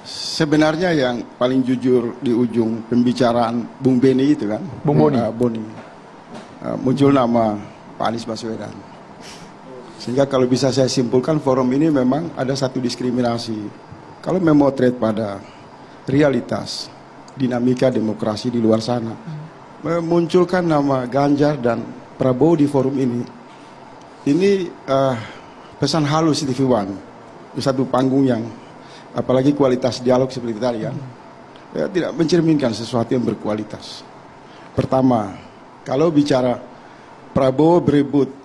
Sebenarnya yang paling jujur di ujung pembicaraan Bung Beni itu kan, Bung Boni, muncul nama Pak Anies Baswedan. Sehingga kalau bisa saya simpulkan forum ini memang ada satu diskriminasi. Kalau memotret pada realitas dinamika demokrasi di luar sana, memunculkan nama Ganjar dan Prabowo di forum ini pesan halus TV One di satu panggung yang apalagi kualitas dialog seperti tadi kan, ya, tidak mencerminkan sesuatu yang berkualitas. Pertama, kalau bicara Prabowo berebut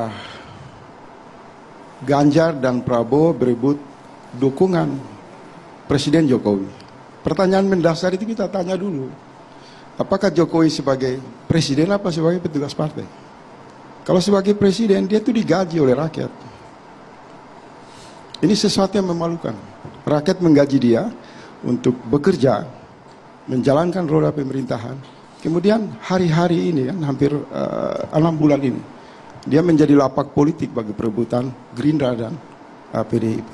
Ganjar dan Prabowo berebut dukungan Presiden Jokowi. Pertanyaan mendasar itu kita tanya dulu, apakah Jokowi sebagai presiden apa sebagai petugas partai? Kalau sebagai presiden, dia itu digaji oleh rakyat. Ini sesuatu yang memalukan. Rakyat menggaji dia untuk bekerja, menjalankan roda pemerintahan. Kemudian hari-hari ini kan, hampir 6 bulan ini, dia menjadi lapak politik bagi perebutan Gerindra dan PDIP.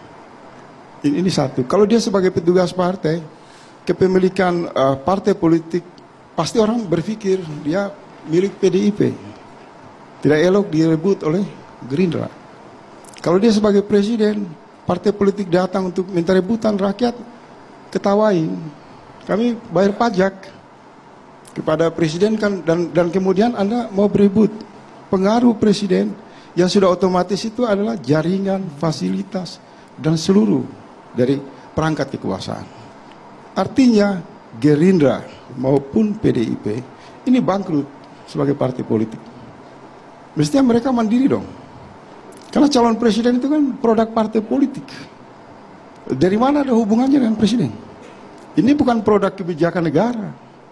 Ini satu. Kalau dia sebagai petugas partai, kepemilikan partai politik, pasti orang berpikir dia milik PDIP. Tidak elok direbut oleh Gerindra. Kalau dia sebagai presiden, partai politik datang untuk minta rebutan, rakyat ketawain. Kami bayar pajak kepada presiden kan, dan kemudian Anda mau berebut pengaruh presiden yang sudah otomatis itu adalah jaringan, fasilitas, dan seluruh dari perangkat kekuasaan. Artinya Gerindra maupun PDIP ini bangkrut sebagai partai politik. Mestinya mereka mandiri dong. Karena calon presiden itu kan produk partai politik. Dari mana ada hubungannya dengan presiden? Ini bukan produk kebijakan negara.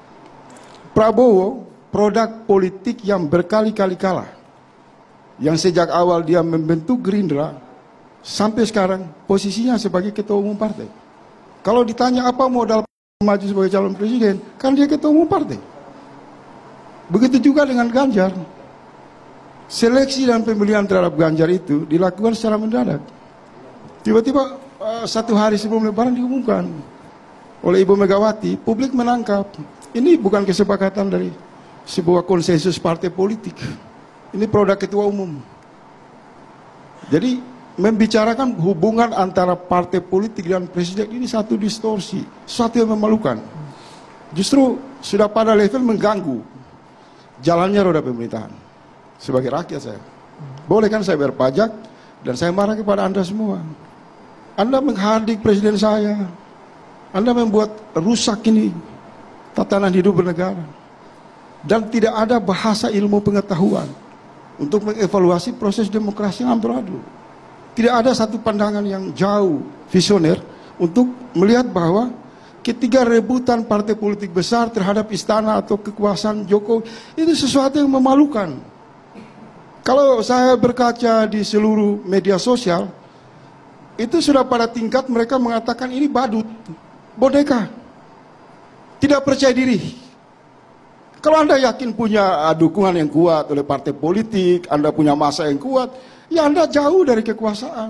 Prabowo produk politik yang berkali-kali kalah. Yang sejak awal dia membentuk Gerindra, sampai sekarang posisinya sebagai ketua umum partai. Kalau ditanya apa modal maju sebagai calon presiden, kan dia ketua umum partai. Begitu juga dengan Ganjar. Seleksi dan pemilihan terhadap Ganjar itu dilakukan secara mendadak. Tiba-tiba 1 hari sebelum Lebaran diumumkan oleh Ibu Megawati, publik menangkap. Ini bukan kesepakatan dari sebuah konsensus partai politik. Ini produk ketua umum. Jadi membicarakan hubungan antara partai politik dan presiden ini satu distorsi, sesuatu yang memalukan. Justru sudah pada level mengganggu jalannya roda pemerintahan. Sebagai rakyat saya, boleh kan saya bayar pajak dan saya marah kepada Anda semua. Anda menghardik presiden saya, Anda membuat rusak ini tatanan hidup bernegara, dan tidak ada bahasa ilmu pengetahuan untuk mengevaluasi proses demokrasi yang amburadul. Tidak ada satu pandangan yang jauh, visioner, untuk melihat bahwa ketika rebutan partai politik besar terhadap istana atau kekuasaan Jokowi, itu sesuatu yang memalukan. Kalau saya berkaca di seluruh media sosial, itu sudah pada tingkat mereka mengatakan ini badut, boneka, tidak percaya diri. Kalau Anda yakin punya dukungan yang kuat oleh partai politik, Anda punya massa yang kuat, ya Anda jauh dari kekuasaan.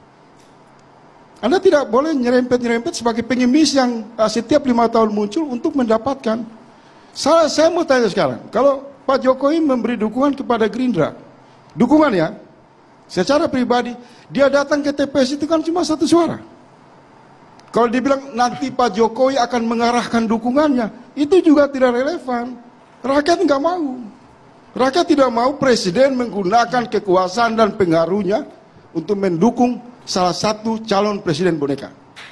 Anda tidak boleh nyerempet-nyerempet sebagai pengemis yang setiap 5 tahun muncul untuk mendapatkan. Saya mau tanya sekarang, kalau Pak Jokowi memberi dukungan kepada Gerindra, dukungan ya, secara pribadi, dia datang ke TPS itu kan cuma 1 suara. Kalau dibilang nanti Pak Jokowi akan mengarahkan dukungannya, itu juga tidak relevan. Rakyat nggak mau. Rakyat tidak mau presiden menggunakan kekuasaan dan pengaruhnya untuk mendukung salah satu calon presiden boneka.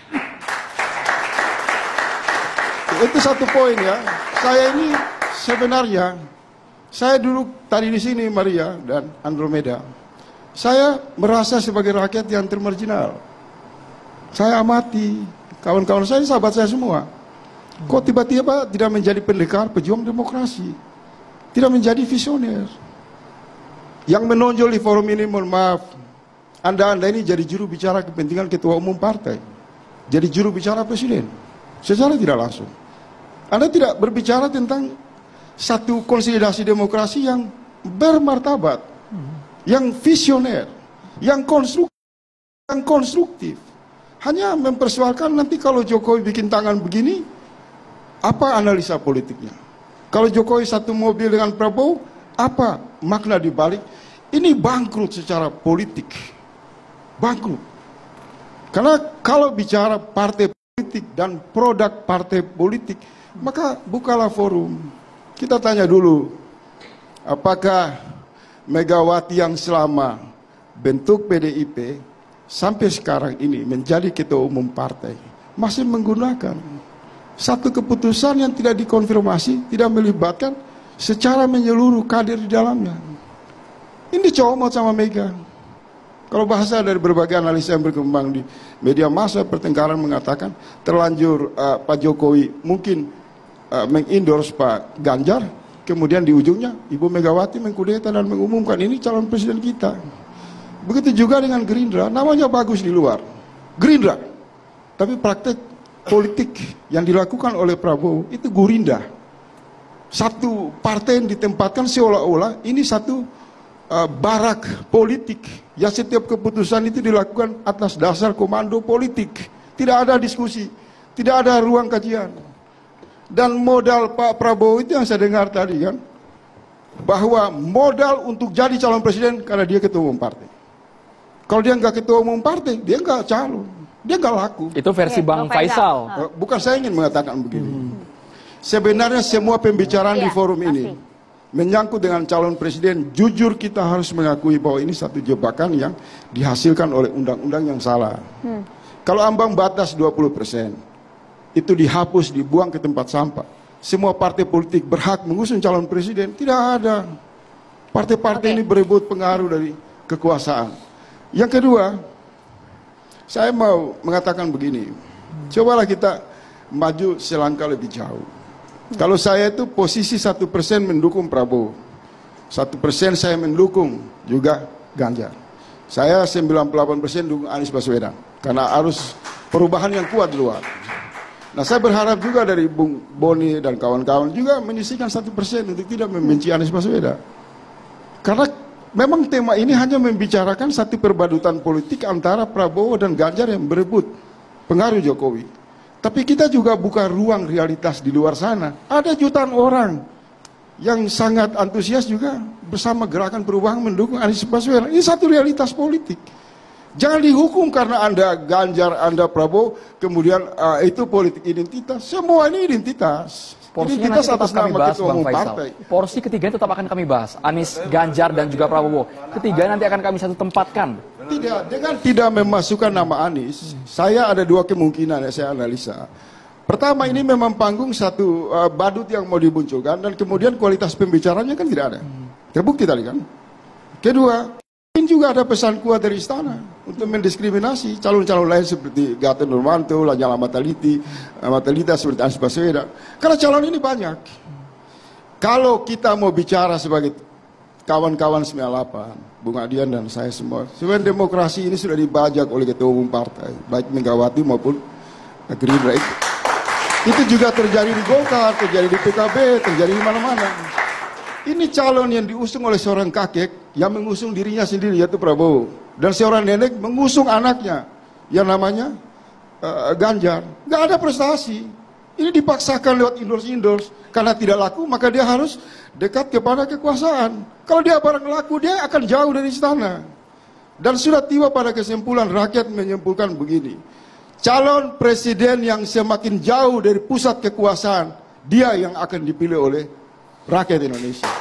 Itu satu poin ya. Saya ini sebenarnya, saya duduk tadi di sini Maria dan Andromeda. Saya merasa sebagai rakyat yang termarginal. Saya amati kawan-kawan saya, sahabat saya semua. Kok tiba-tiba tidak menjadi pendekar pejuang demokrasi, tidak menjadi visioner. Yang menonjol di forum ini, mohon maaf, Anda ini jadi juru bicara kepentingan ketua umum partai, jadi juru bicara presiden, secara tidak langsung. Anda tidak berbicara tentang satu konsolidasi demokrasi yang bermartabat, yang visioner, yang konstruktif. hanya mempersoalkan nanti kalau Jokowi bikin tangan begini, apa analisa politiknya? Kalau Jokowi satu mobil dengan Prabowo, apa makna dibalik? Ini bangkrut secara politik. Bangkrut. Karena kalau bicara partai politik dan produk partai politik, maka bukalah forum. Kita tanya dulu, apakah Megawati yang selama bentuk PDIP sampai sekarang ini menjadi ketua umum partai masih menggunakan satu keputusan yang tidak dikonfirmasi, tidak melibatkan secara menyeluruh kader di dalamnya. Ini comot sama Mega. Kalau bahasa dari berbagai analisa yang berkembang di media massa, pertengkaran mengatakan terlanjur Pak Jokowi mungkin mengendorse Pak Ganjar, kemudian di ujungnya Ibu Megawati mengkudeta dan mengumumkan ini calon presiden kita. Begitu juga dengan Gerindra, namanya bagus di luar, Gerindra, tapi praktek politik yang dilakukan oleh Prabowo itu Gurinda. Satu partai yang ditempatkan seolah-olah ini satu barak politik yang setiap keputusan itu dilakukan atas dasar komando politik. Tidak ada diskusi, tidak ada ruang kajian. Dan modal Pak Prabowo itu yang saya dengar tadi kan, bahwa modal untuk jadi calon presiden karena dia ketua umum partai. Kalau dia nggak ketua umum partai, dia nggak calon, dia nggak laku. Itu versi Bang Faisal. Bukan saya ingin mengatakan begini. Sebenarnya semua pembicaraan di forum ini menyangkut dengan calon presiden, jujur kita harus mengakui bahwa ini satu jebakan yang dihasilkan oleh undang-undang yang salah. Kalau ambang batas 20%, itu dihapus, dibuang ke tempat sampah. Semua partai politik berhak mengusung calon presiden. Tidak ada. Partai-partai ini berebut pengaruh dari kekuasaan. Yang kedua, saya mau mengatakan begini. Cobalah kita maju selangkah lebih jauh. Kalau saya itu posisi 1% mendukung Prabowo, 1% saya mendukung juga Ganjar. Saya 98% dukung Anies Baswedan. Karena arus perubahan yang kuat di luar. Nah, saya berharap juga dari Bung Boni dan kawan-kawan juga menyisihkan 1% untuk tidak membenci Anies Baswedan. Karena memang tema ini hanya membicarakan satu perbadutan politik antara Prabowo dan Ganjar yang berebut pengaruh Jokowi. Tapi kita juga buka ruang realitas di luar sana. Ada jutaan orang yang sangat antusias juga bersama gerakan perubahan mendukung Anies Baswedan. Ini satu realitas politik. Jangan dihukum karena Anda Ganjar, Anda Prabowo, kemudian itu politik identitas. Semua ini identitas. Porsinya identitas nanti atas tetap kami nama bahas, ketua Bang umum Faisal. partai. Porsi ketiga tetap akan kami bahas. Anies, Ganjar, dan juga Prabowo. Ketiga nanti akan kami satu tempatkan. Tidak, dengan tidak memasukkan nama Anies, saya ada dua kemungkinan yang saya analisa. Pertama, ini memang panggung satu badut yang mau dimunculkan, dan kemudian kualitas pembicaranya kan tidak ada. Terbukti tadi kan. Kedua, mungkin juga ada pesan kuat dari istana untuk mendiskriminasi calon-calon lain seperti Gatot Nurmantio, Lanyala Matalita seperti Anies Baswedan. Karena calon ini banyak. Kalau kita mau bicara sebagai kawan-kawan 98, Bung Adian dan saya semua, sebenarnya demokrasi ini sudah dibajak oleh ketua umum partai, baik Megawati maupun Gerindra. Itu juga terjadi di Golkar, terjadi di PKB, terjadi di mana-mana. Ini calon yang diusung oleh seorang kakek yang mengusung dirinya sendiri, yaitu Prabowo. Dan seorang nenek mengusung anaknya yang namanya Ganjar. Nggak ada prestasi. Ini dipaksakan lewat endorse. Karena tidak laku, maka dia harus dekat kepada kekuasaan. Kalau dia barang laku, dia akan jauh dari istana. Dan sudah tiba pada kesimpulan, rakyat menyimpulkan begini. Calon presiden yang semakin jauh dari pusat kekuasaan, dia yang akan dipilih oleh rakyat Indonesia.